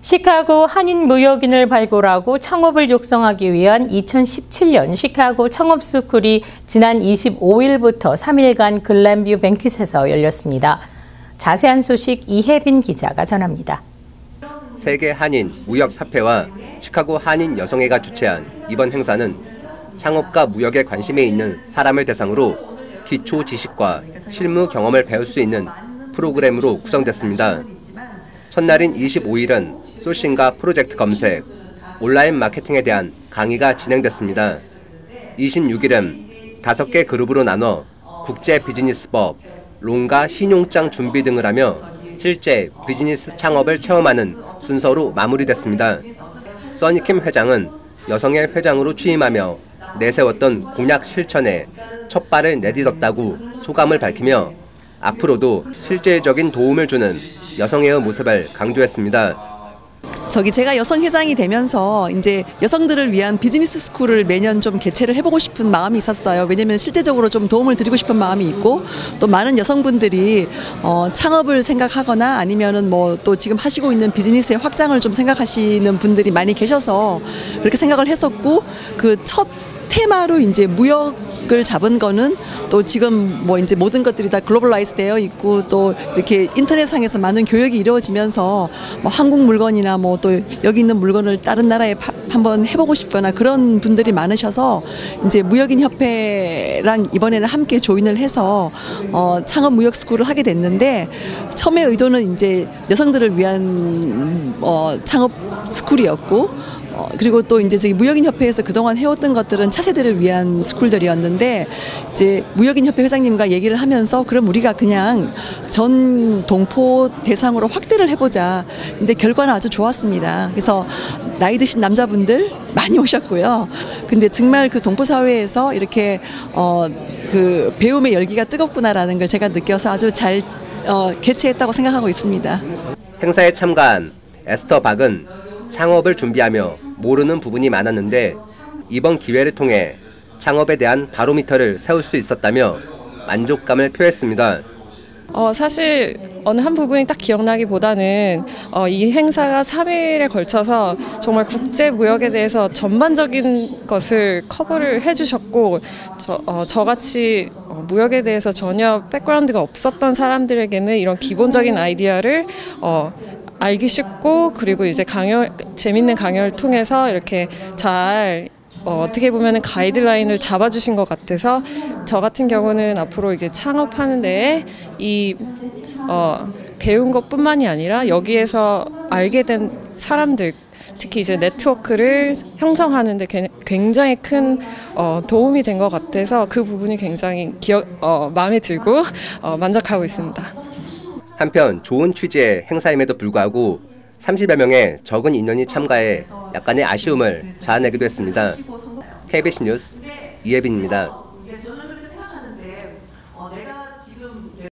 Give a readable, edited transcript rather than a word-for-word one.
시카고 한인 무역인을 발굴하고 창업을 육성하기 위한 2017년 시카고 창업스쿨이 지난 25일부터 3일간 글램뷰 뱅킷에서 열렸습니다. 자세한 소식 이혜빈 기자가 전합니다. 세계 한인 무역협회와 시카고 한인 여성회가 주최한 이번 행사는 창업과 무역에 관심이 있는 사람을 대상으로 기초 지식과 실무 경험을 배울 수 있는 프로그램으로 구성됐습니다. 첫날인 25일은 소싱과 프로젝트 검색, 온라인 마케팅에 대한 강의가 진행됐습니다. 26일은 5개 그룹으로 나눠 국제 비즈니스법, 론과 신용장 준비 등을 하며 실제 비즈니스 창업을 체험하는 순서로 마무리됐습니다. 써니킴 회장은 여성의 회장으로 취임하며 내세웠던 공약 실천에 첫 발을 내딛었다고 소감을 밝히며 앞으로도 실질적인 도움을 주는 여성의 모습을 강조했습니다. 제가 여성 회장이 되면서 이제 여성들을 위한 비즈니스 스쿨을 매년 좀 개최를 해보고 싶은 마음이 있었어요. 왜냐면 실제적으로 좀 도움을 드리고 싶은 마음이 있고 또 많은 여성분들이 창업을 생각하거나 아니면은 뭐 또 지금 하시고 있는 비즈니스의 확장을 좀 생각하시는 분들이 많이 계셔서 그렇게 생각을 했었고 그 첫 테마로 이제 무역을 잡은 거는 또 지금 뭐 이제 모든 것들이 다 글로벌라이즈 되어 있고 또 이렇게 인터넷상에서 많은 교역이 이루어지면서 뭐 한국 물건이나 뭐 또 여기 있는 물건을 다른 나라에 한번 해보고 싶거나 그런 분들이 많으셔서 이제 무역인 협회랑 이번에는 함께 조인을 해서 창업 무역 스쿨을 하게 됐는데 처음에 의도는 이제 여성들을 위한 창업 스쿨이었고 그리고 또 이제 저기 무역인협회에서 그동안 해왔던 것들은 차세대를 위한 스쿨들이었는데 이제 무역인협회 회장님과 얘기를 하면서 그럼 우리가 그냥 전 동포 대상으로 확대를 해보자. 근데 결과는 아주 좋았습니다. 그래서 나이 드신 남자분들 많이 오셨고요. 근데 정말 그 동포 사회에서 이렇게 그 배움의 열기가 뜨겁구나라는 걸 제가 느껴서 아주 잘 개최했다고 생각하고 있습니다. 행사에 참가한 에스터 박은 창업을 준비하며 모르는 부분이 많았는데 이번 기회를 통해 창업에 대한 바로미터를 세울 수 있었다며 만족감을 표했습니다. 사실 어느 한 부분이 딱 기억나기보다는 이 행사가 3일에 걸쳐서 정말 국제 무역에 대해서 전반적인 것을 커버를 해주셨고 저같이 무역에 대해서 전혀 백그라운드가 없었던 사람들에게는 이런 기본적인 아이디어를 알기 쉽고 그리고 이제 재밌는 강연을 통해서 이렇게 잘 어떻게 보면은 가이드라인을 잡아주신 것 같아서 저 같은 경우는 앞으로 이게 창업하는 데에 배운 것뿐만이 아니라 여기에서 알게 된 사람들 특히 이제 네트워크를 형성하는 데 굉장히 큰 도움이 된 것 같아서 그 부분이 굉장히 마음에 들고 만족하고 있습니다. 한편 좋은 취지의 행사임에도 불구하고 30여 명의 적은 인원이 참가해 약간의 아쉬움을 자아내기도 했습니다. KBS 뉴스 이혜빈입니다.